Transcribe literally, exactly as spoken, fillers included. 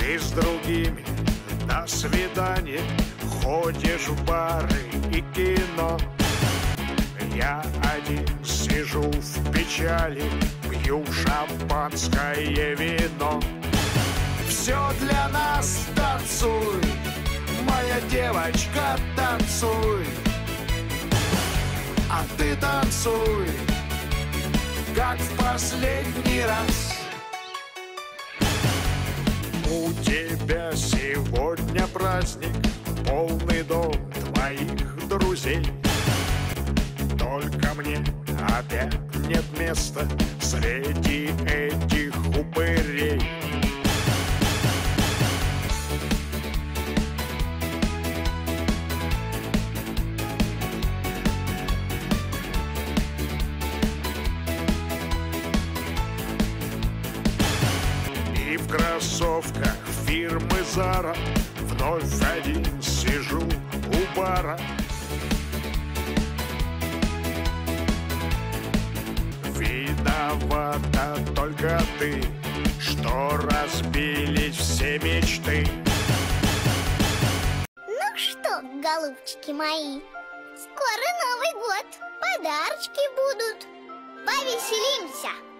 Ты с другими на свидание ходишь в бары и кино. Я один сижу в печали, пью шампанское вино. Все для нас, танцуй, моя девочка, танцуй. А ты танцуй, как в последний раз. У тебя сегодня праздник, полный дом твоих друзей. Только мне опять нет места среди этих упырей. И в кроссовках фирмы Зара вновь один сижу у бара. Виновата только ты, что разбились все мечты. Ну что, голубчики мои, скоро Новый год, подарочки будут. Повеселимся!